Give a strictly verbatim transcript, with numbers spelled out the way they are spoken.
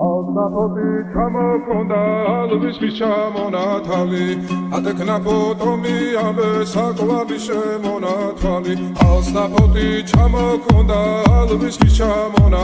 ალსაფოტი ჩამოქონდა ალვისის ჩამონათალი ატექნა ფოტომი ამე საკვალი შემონათვალი ალსაფოტი ჩამოქონდა ალვისის ჩამონათალი